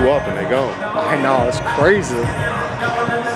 2 up and they gone. I know, it's crazy.